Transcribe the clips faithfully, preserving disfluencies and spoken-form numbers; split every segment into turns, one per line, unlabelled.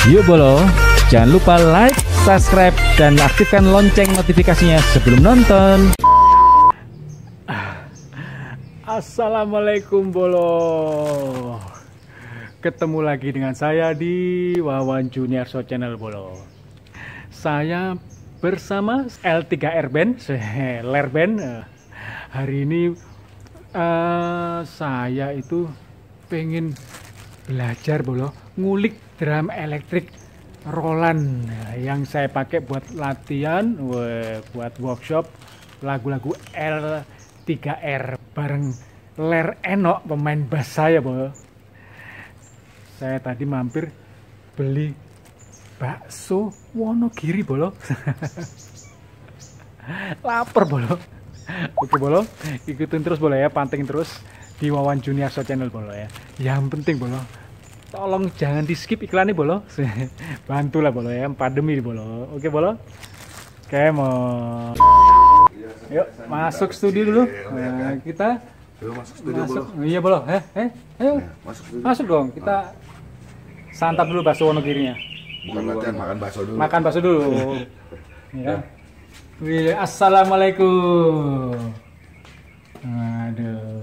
Yuk Bolo, jangan lupa like, subscribe, dan aktifkan lonceng notifikasinya sebelum nonton. Assalamualaikum Bolo. Ketemu lagi dengan saya di Wawan Juniarso Channel Bolo. Saya bersama L tiga R Band, Ler Band. Hari ini uh, saya itu pengen belajar Bolo, ngulik drum elektrik Roland yang saya pakai buat latihan, buat workshop lagu-lagu L tiga R bareng Ler Eno, pemain bass saya Bolo. Saya tadi mampir beli bakso Wonogiri Bolo. Lapar Bolo. Oke Bolo, ikutin terus Bolo ya, pantengin terus di Wawan Juniarso Channel Bolo ya. Yang penting Bolo, tolong jangan di skip iklannya Bolo. Bantulah Bolo ya, pandemi Bolo. Oke Bolo. Oke, mau yuk masuk studio dulu. Nah, kita
masuk studio
masuk.
Bolo.
Iya Bolo. Eh, eh, ayo.
Masuk studio.
Masuk dong. Kita santap dulu bakso Wonogirinya.
Bukan latihan, makan bakso dulu.
Makan bakso dulu. Ya. Wih, assalamualaikum. Aduh.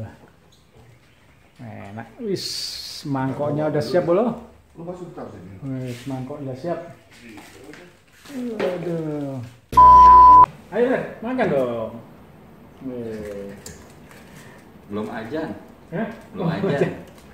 Enak. Wis, mangkoknya udah siap Bolo.
Lu masuk tar sini.
Wis, mangkok udah siap. Aduh. Ayo, Ren, makan dong. Wih.
Belum ajan.
Hah?
Belum ajan.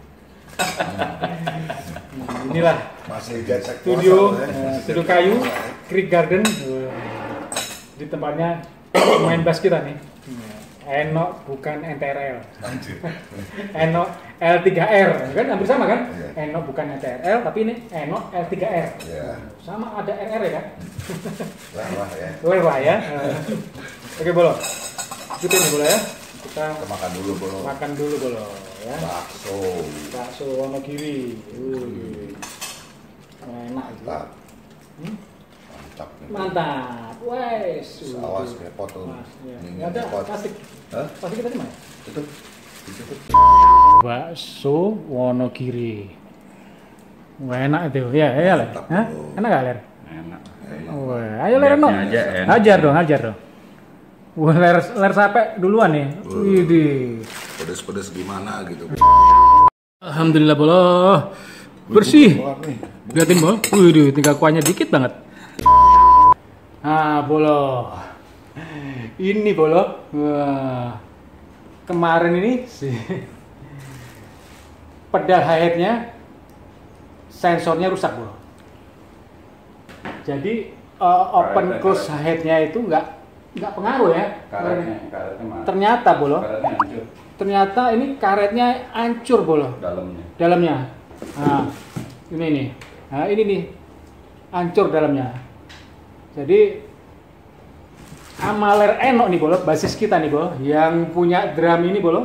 Inilah
Masih gesek
studio,
puasa,
eh, studio kayu, Creek Garden. Di tempatnya main bass kita nih. Eno bukan N T R L.
Anjir.
Eno L tiga R, kan hampir sama kan?
Iya.
Eno bukan N T R L, tapi ini Eno L tiga R.
Iya.
Sama ada R R ya kan?
Lah lah ya.
Lewa ya. Oke Bolo, ikutin nih Bolo ya. Kita
Kita makan dulu Bolo.
makan dulu Bolo ya.
Bakso.
Bakso Wonogiri. Wih. Enak itu.
Mantap.
Hmm?
Mantap nih.
Mantap. Wes.
Awas repot tuh.
Mas, ya.
Ini
Nggak ada
repot.
plastik.
Hah?
Plastik kita di mana?
Itu. Itu.
Bakso Wonogiri. Wah, enak itu. Ya, ya, Ler.
Mantap,
Hah?
Bro.
Enak gak, Ler?
Enak.
Wah, ayo Ler, no.
Lihatnya aja enak.
Ajar dong, ajar dong. Wah, Ler, Ler sampai duluan nih. Widih.
Pedes-pedes gimana gitu.
Alhamdulillah Bolo. Bersih.
Keluar nih.
Lihatin Bolo. Widih, tinggal kuahnya dikit banget. Ah, Bolo. Ini Bolo. Wah. Kemarin ini sih pedal hi-hatnya sensornya rusak Bolo. Jadi uh, open close hi-hatnya itu nggak nggak pengaruh ya.
Karetnya, karetnya mana?
Ternyata Bolo.
Karetnya hancur.
Ternyata ini karetnya hancur Bolo.
Dalamnya.
Dalamnya. Nah, ini nih. Nah, ini nih. Hancur dalamnya. Jadi Amaler Eno nih Bolo, basis kita nih Bolo, yang punya drum ini Bolo.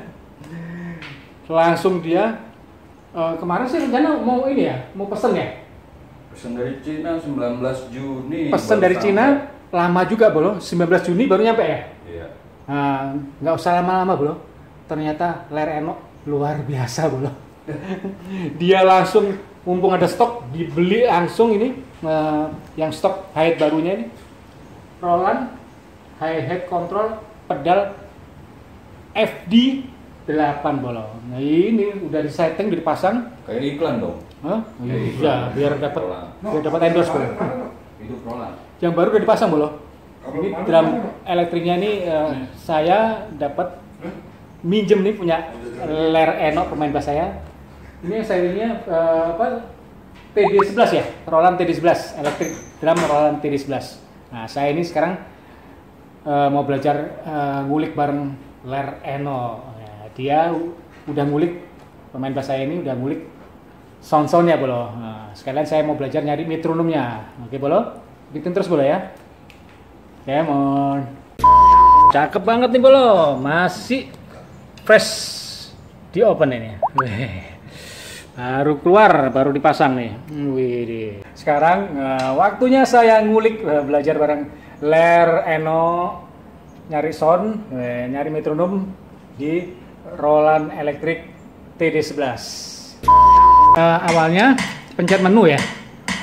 Langsung dia uh, kemarin sih rencana mau ini ya, mau pesen ya.
Pesan dari Cina sembilan belas Juni.
Pesen
baru
dari
sampai.
Cina lama juga Bolo, sembilan belas Juni baru nyampe ya.
Iya.
Nah, nggak usah lama-lama Bolo. Ternyata Ler Eno luar biasa Bolo. Dia langsung mumpung ada stok dibeli langsung ini uh, yang stok hi-hat barunya ini. Roland hi-hat control pedal F D delapan Bolo. Nah, ini udah disetting, udah dipasang.
Kayak iklan dong.
Hah?
Kayak
Iya,
iklan.
biar dapat
Roland.
biar dapat endorse Bolo.
Itu Roland.
Yang baru udah dipasang Bolo. Ini drum elektriknya ini uh, saya dapat minjem nih punya Ler Eno, pemain bass saya. Ini serinya uh, apa? T D sebelas ya, Roland T D sebelas, elektrik drum Roland T D sebelas. Nah, saya ini sekarang uh, mau belajar uh, ngulik bareng Ler Eno. Nah, dia udah ngulik, pemain bass saya ini udah ngulik sound-soundnya Bolo. Nah, sekalian saya mau belajar nyari metronomnya. Oke Bolo, ikutin terus Bolo ya. Come on. Cakep banget nih Bolo, masih fresh di open ini. Wih. Baru keluar, baru dipasang nih. Wih. Sekarang uh, waktunya saya ngulik, uh, belajar bareng Ler Eno, nyari sound, uh, nyari metronom di Roland Electric T D sebelas. Uh, awalnya pencet menu ya.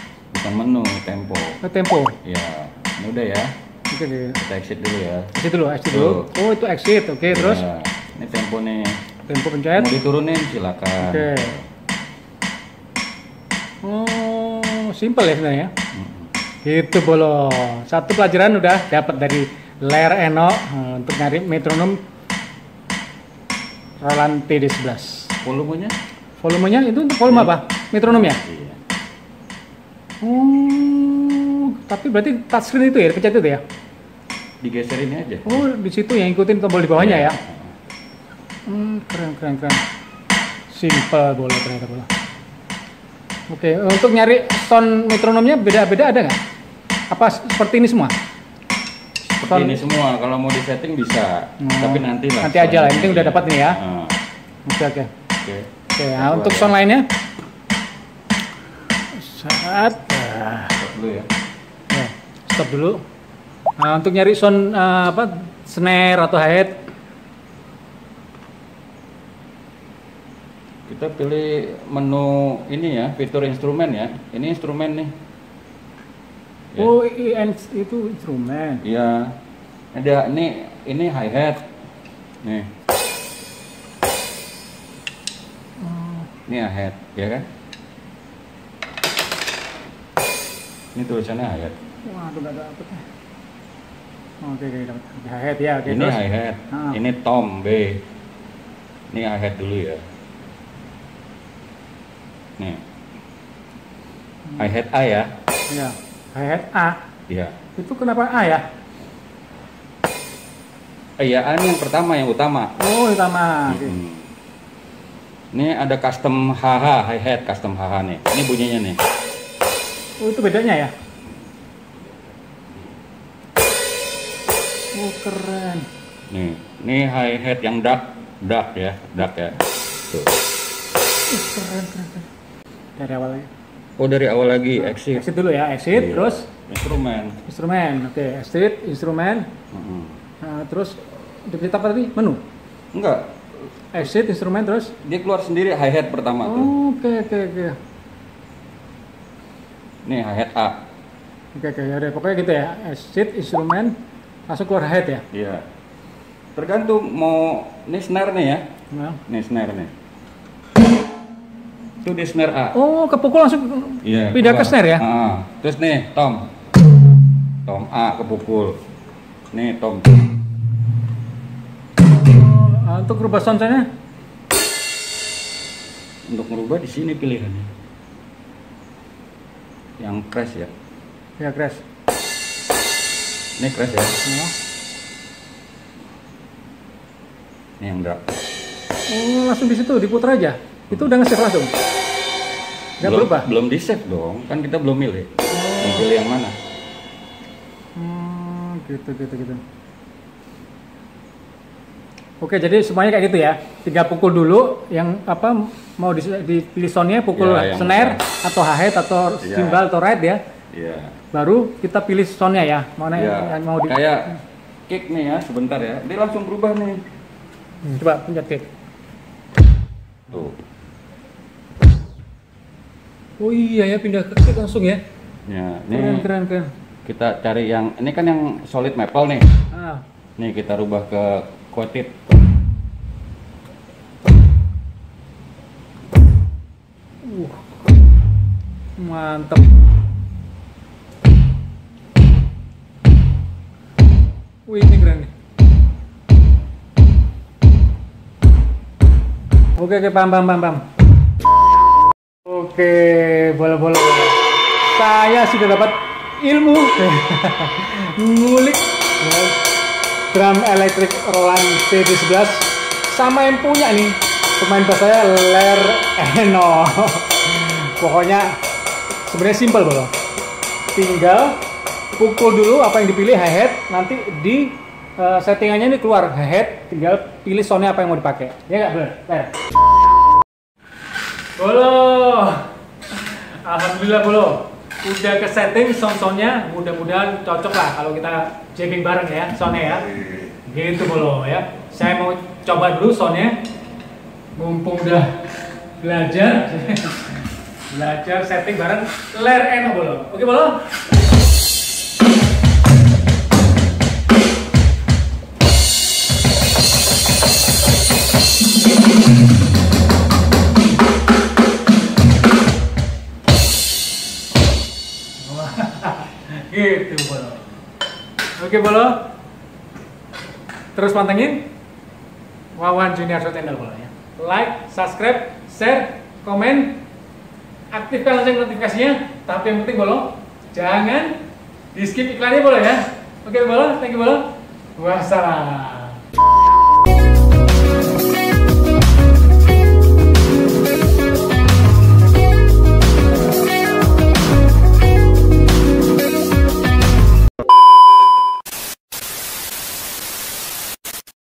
Bukan menu, tempo.
Oh, tempo.
Ya, ini udah ya.
Oke, oke.
Kita exit dulu ya.
Exit dulu, exit dulu. Oh, itu exit. Oke, terus
Ya, ini tempo nih.
tempo pencet.
Mau diturunin silakan.
Oke. Oh, simple ya sebenarnya. Gitu bolo. Satu pelajaran udah dapat dari Ler Eno uh, untuk nyari metronom Roland T D sebelas.
Volumenya?
Volumenya itu untuk volume apa? Metronomnya?
Iya.
Oh, tapi berarti touchscreen itu ya, pencet itu ya?
Digeser ini aja.
Oh, di situ yang ikutin tombol di bawahnya
Iya.
ya? Hmm, keren, keren, keren. Simple bola ternyata bola. Oke, untuk nyari sound metronomnya beda-beda ada nggak? Apa seperti ini semua?
Seperti
Sound-
ini semua. Kalau mau di setting bisa.
Hmm,
Tapi nanti lah.
nanti aja lah, yang penting udah dapat nih ya.
Nah,
Oke, oke.
Oke.
Oke, nah,
Aku
untuk
ada.
sound lainnya? Saat. ah,
Stop dulu ya.
ya, stop dulu. Nah, untuk nyari sound eh, apa snare atau hi-hat,
Kita pilih menu ini ya, fitur instrumen ya. Ini instrumen nih. Ya.
oh i- i- itu instrumen.
Iya. Ada ini ini hi hat. Nih. Ini hi hat, ya kan? Ini tulisannya hi hat.
Waduh, nggak dapet. Oke, oke, dapat. Hi-hat ya, oke.
Ini
terus?
hi hat.
Ah.
Ini tom B. Ini hi hat dulu ya. Nih. Hi hat A ya.
Ya, hi-hat A.
Iya.
Itu kenapa A ya?
Eh ya, A ini yang pertama yang utama.
Oh, utama. Oke.
Hmm. Ini ada custom H H, hi hat custom H H nih. Ini bunyinya nih.
Oh, itu bedanya ya? Oh, keren.
Nih, ini hi hat yang dark, dark ya, dark ya. Tuh.
Uh, keren, keren, keren. Dari awal lagi.
Oh dari awal lagi exit.
Exit dulu ya, exit,
Iya.
terus
Instrumen.
instrumen. Oke, exit, instrumen.
Mm-mm.
Nah, terus diklik apa tadi? Menu.
Enggak,
Exit, instrumen, terus.
dia keluar sendiri hi hat pertama tuh.
Oh, oke, oke, oke.
Nih hi hat A.
Oke, oke, ya udah, pokoknya gitu ya. Exit, instrumen, langsung keluar hi-hat ya.
Iya. Tergantung mau ini snare nih ya.
Nah.
Nih snare nih. Itu di snare A.
Oh, kepukul langsung
Iya.
pindah ke
keluar.
snare ya?
Ah, terus nih tom. Tom A kepukul. Nih tom.
Oh, untuk rubah soundnya?
Untuk merubah di sini pilihannya. Yang crash ya.
Ya, crash.
Ini crash ya.
Oh.
Ini yang dark.
Oh, langsung di situ diputar aja. Itu udah nge-save langsung. Nggak
belum,
berubah.
belum di save dong, kan kita belum milih. Mau pilih yang mana?
Hmm, gitu, gitu, gitu. Oke, jadi semuanya kayak gitu ya. Tinggal pukul dulu yang apa mau di- dipilih soundnya, pukul
Ya, yang
snare
bisa.
atau hi-hat atau
Ya.
cymbal atau ride ya.
Iya.
Baru kita pilih soundnya ya. Mana
Ya.
yang mau di
Kayak kick nih ya, sebentar ya. Dia langsung berubah nih.
Hmm, coba pencet kick.
Tuh.
Oh iya ya, pindah ke kick langsung ya.
Ya,
Keren,
ini
keren, keren.
kita cari yang ini kan yang solid maple nih.
Ah,
Nih kita rubah ke quoted.
uh. Mantap. Wih, ini keren nih. Oke, oke, paham, paham, paham, paham. Oke, bola-bola. Saya sudah dapat ilmu ngulik drum elektrik Roland T D sebelas sama yang punya nih pemain bass saya Ler Eno. Pokoknya sebenarnya simpel bolo. Tinggal pukul dulu apa yang dipilih hi-hat, nanti di uh, settingannya ini keluar hi-hat, tinggal pilih soundnya apa yang mau dipakai. Ya nggak benar? Ler. Bolo. Alhamdulillah bolo. Udah ke setting sound-soundnya, mudah-mudahan cocok lah kalau kita jamming bareng ya soundnya ya. Gitu bolo ya. Saya mau coba dulu soundnya. Mumpung udah belajar. belajar setting bareng Ler Eno Bolo. Oke Bolo? Gitu Bolo. Oke Bolo. Terus pantengin Wawan Junior Channel Bolo ya. Like, subscribe, share, komen, aktifkan lonceng notifikasinya. Tapi yang penting Bolo, jangan di skip iklannya Bolo ya. Oke Bolo, thank you Bolo. Wassalam.